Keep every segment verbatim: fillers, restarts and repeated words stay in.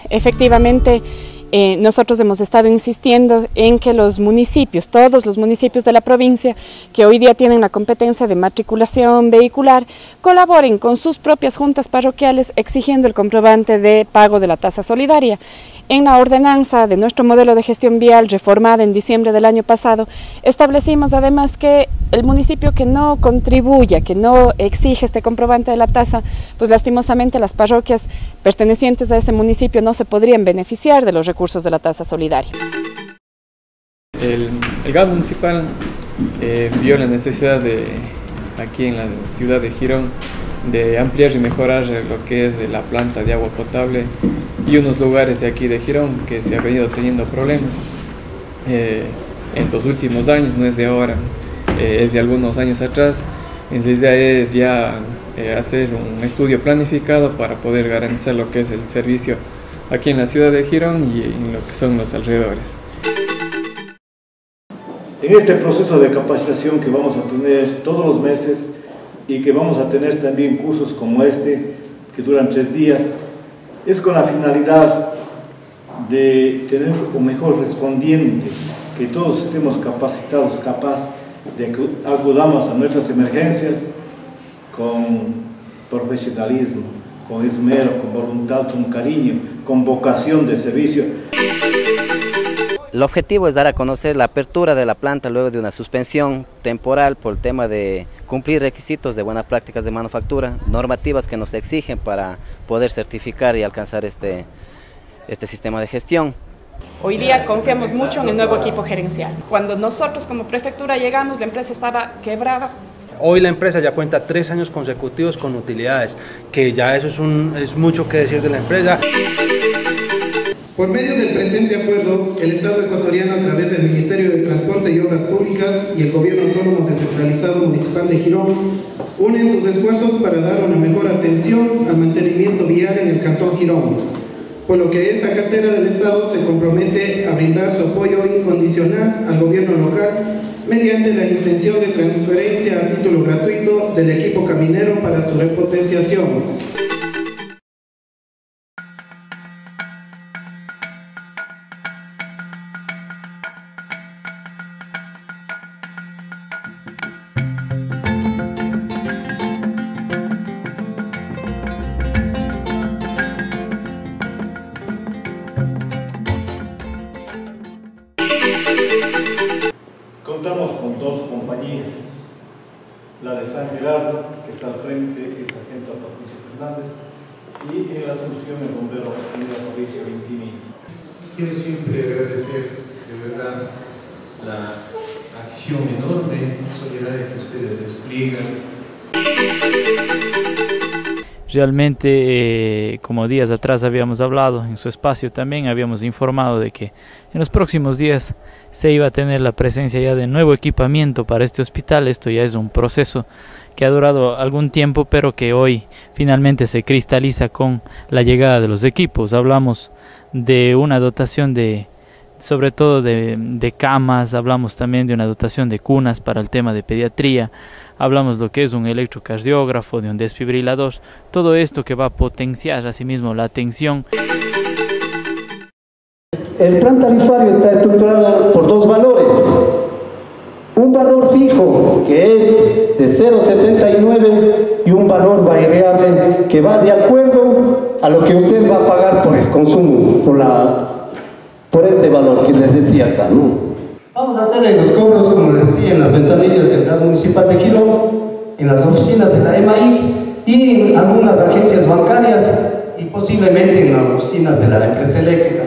Efectivamente, Eh, nosotros hemos estado insistiendo en que los municipios, todos los municipios de la provincia que hoy día tienen la competencia de matriculación vehicular, colaboren con sus propias juntas parroquiales exigiendo el comprobante de pago de la tasa solidaria. En la ordenanza de nuestro modelo de gestión vial reformada en diciembre del año pasado, establecimos además que el municipio que no contribuya, que no exige este comprobante de la tasa, pues lastimosamente las parroquias pertenecientes a ese municipio no se podrían beneficiar de los recursos de la tasa solidaria. El, el G A B municipal eh, vio la necesidad de, aquí en la ciudad de Girón, de ampliar y mejorar lo que es la planta de agua potable y unos lugares de aquí de Girón que se ha venido teniendo problemas eh, en estos últimos años, no es de ahora, eh, es de algunos años atrás. La idea es ya eh, hacer un estudio planificado para poder garantizar lo que es el servicio aquí en la ciudad de Girón y en lo que son los alrededores. En este proceso de capacitación que vamos a tener todos los meses y que vamos a tener también cursos como este, que duran tres días, es con la finalidad de tener un mejor respondiente, que todos estemos capacitados, capaz de que acudamos a nuestras emergencias con profesionalismo, con esmero, con voluntad, con cariño, con vocación de servicio. El objetivo es dar a conocer la apertura de la planta luego de una suspensión temporal por el tema de cumplir requisitos de buenas prácticas de manufactura, normativas que nos exigen para poder certificar y alcanzar este, este sistema de gestión. Hoy día confiamos mucho en el nuevo equipo gerencial. Cuando nosotros como prefectura llegamos, la empresa estaba quebrada. Hoy la empresa ya cuenta tres años consecutivos con utilidades, que ya eso es, un, es mucho que decir de la empresa. Por medio del presente acuerdo, el Estado ecuatoriano, a través del Ministerio de Transporte y Obras Públicas y el Gobierno Autónomo Descentralizado Municipal de Girón, unen sus esfuerzos para dar una mejor atención al mantenimiento vial en el Cantón Girón, por lo que esta cartera del Estado se compromete a brindar su apoyo incondicional al gobierno local mediante la intención de transferencia a título gratuito del equipo caminero para su repotenciación. Contamos con dos compañías, la de San Gerardo, que está al frente, el sargento Patricio Fernández, y en la Asunción el bombero Mauricio Vintini. Quiero siempre agradecer de verdad la acción enorme, solidaria que ustedes despliegan. Realmente, eh, como días atrás habíamos hablado, en su espacio también habíamos informado de que en los próximos días se iba a tener la presencia ya de nuevo equipamiento para este hospital. Esto ya es un proceso que ha durado algún tiempo, pero que hoy finalmente se cristaliza con la llegada de los equipos. Hablamos de una dotación de, sobre todo de, de camas, hablamos también de una dotación de cunas para el tema de pediatría, hablamos de lo que es un electrocardiógrafo, de un desfibrilador, todo esto que va a potenciar asimismo la atención. El plan tarifario está estructurado por dos valores. Un valor fijo, que es de cero coma setenta y nueve, y un valor variable que va de acuerdo a lo que usted va a pagar por el consumo, por, la, por este valor que les decía acá, ¿no? Vamos a hacer en los cobros, como les decía, en las ventanillas del G A B municipal de Girón, en las oficinas de la E M A I y en algunas agencias bancarias y posiblemente en las oficinas de la empresa eléctrica.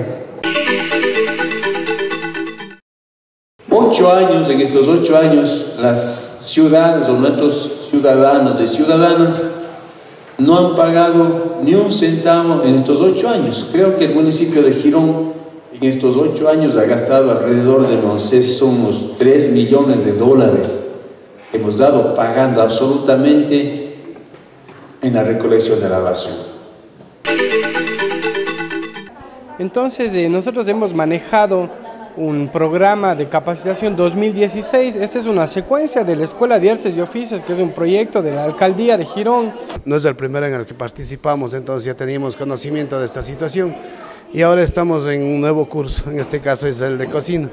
Ocho años, en estos ocho años, las ciudades o nuestros ciudadanos y ciudadanas no han pagado ni un centavo en estos ocho años. Creo que el municipio de Girón en estos ocho años ha gastado alrededor de, no sé si son unos tres millones de dólares. Hemos dado pagando absolutamente en la recolección de la basura. Entonces, eh, nosotros hemos manejado un programa de capacitación dos mil dieciséis. Esta es una secuencia de la Escuela de Artes y Oficios, que es un proyecto de la Alcaldía de Girón. No es el primero en el que participamos, entonces ya teníamos conocimiento de esta situación. y ahora estamos en un nuevo curso, en este caso es el de cocina.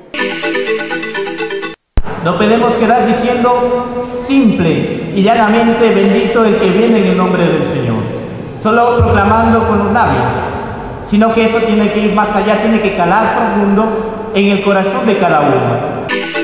No podemos quedar diciendo simple y llanamente bendito el que viene en el nombre del Señor, solo proclamando con los labios, sino que eso tiene que ir más allá, tiene que calar profundo en el corazón de cada uno.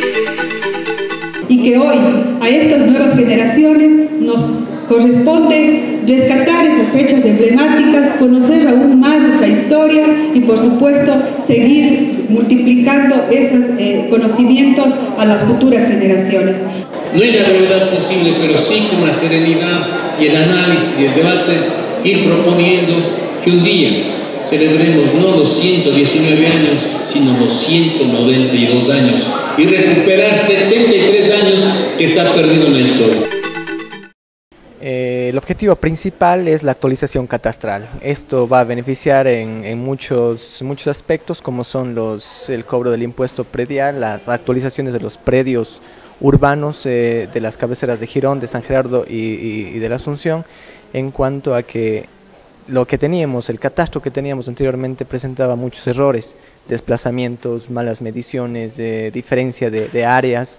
Y que hoy a estas nuevas generaciones nos corresponde rescatar esas fechas emblemáticas, conocer aún más esta historia y por supuesto seguir multiplicando esos eh, conocimientos a las futuras generaciones. No hay la brevedad posible, pero sí con la serenidad y el análisis y el debate ir proponiendo que un día celebremos no los ciento diecinueve años, sino los ciento noventa y dos años y recuperar setenta y tres años que está perdido en la historia. Eh, el objetivo principal es la actualización catastral. Esto va a beneficiar en, en muchos, muchos aspectos, como son los, el cobro del impuesto predial, las actualizaciones de los predios urbanos eh, de las cabeceras de Girón, de San Gerardo y, y, y de la Asunción, en cuanto a que lo que teníamos, el catastro que teníamos anteriormente presentaba muchos errores, desplazamientos, malas mediciones, eh, diferencia de, de áreas.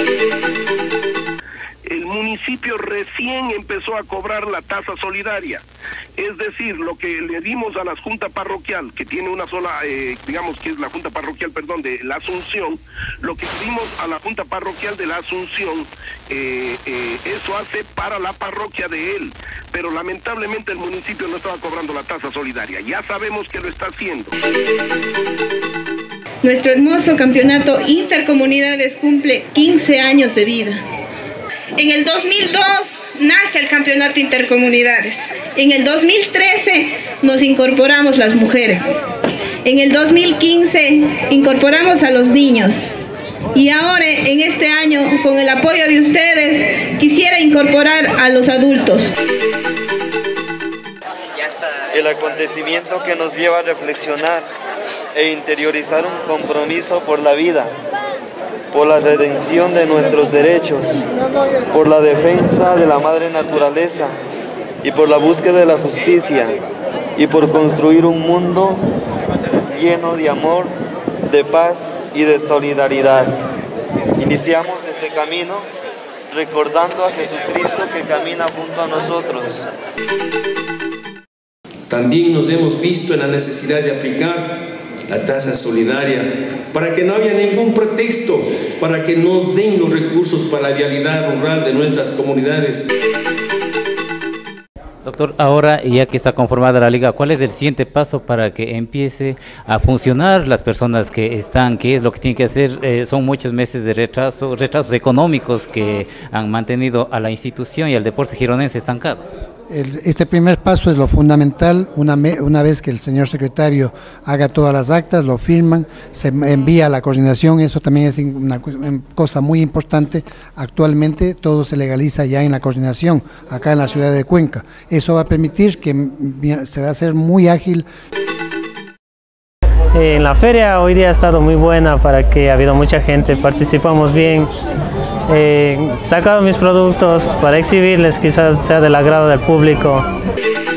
El municipio recién empezó a cobrar la tasa solidaria, es decir, lo que le dimos a la Junta Parroquial, que tiene una sola, eh, digamos que es la Junta Parroquial, perdón, de la Asunción, lo que dimos a la Junta Parroquial de la Asunción, eh, eh, eso hace para la parroquia de él, pero lamentablemente el municipio no estaba cobrando la tasa solidaria, ya sabemos que lo está haciendo. Nuestro hermoso campeonato Intercomunidades cumple quince años de vida. En el dos mil dos nace el campeonato Intercomunidades. En el dos mil trece nos incorporamos las mujeres. En el dos mil quince incorporamos a los niños. Y ahora, en este año, con el apoyo de ustedes, quisiera incorporar a los adultos. El acontecimiento que nos lleva a reflexionar e interiorizar un compromiso por la vida, por la redención de nuestros derechos, por la defensa de la madre naturaleza y por la búsqueda de la justicia y por construir un mundo lleno de amor, de paz y de solidaridad. Iniciamos este camino recordando a Jesucristo que camina junto a nosotros. También nos hemos visto en la necesidad de aplicar la tasa solidaria para que no haya ningún pretexto para que no den los recursos para la vialidad rural de nuestras comunidades. Doctor, ahora ya que está conformada la liga, ¿cuál es el siguiente paso para que empiece a funcionar las personas que están? ¿Qué es lo que tienen que hacer? Eh, son muchos meses de retraso, retrasos económicos que han mantenido a la institución y al deporte gironense estancado. El, este primer paso es lo fundamental. Una, me, una vez que el señor secretario haga todas las actas, lo firman, se envía a la coordinación. Eso también es una cosa muy importante. Actualmente todo se legaliza ya en la coordinación, acá en la ciudad de Cuenca. Eso va a permitir que se va a hacer muy ágil. En la feria hoy día ha estado muy buena, para que ha habido mucha gente, participamos bien. He sacado mis productos para exhibirles, quizás sea del agrado del público.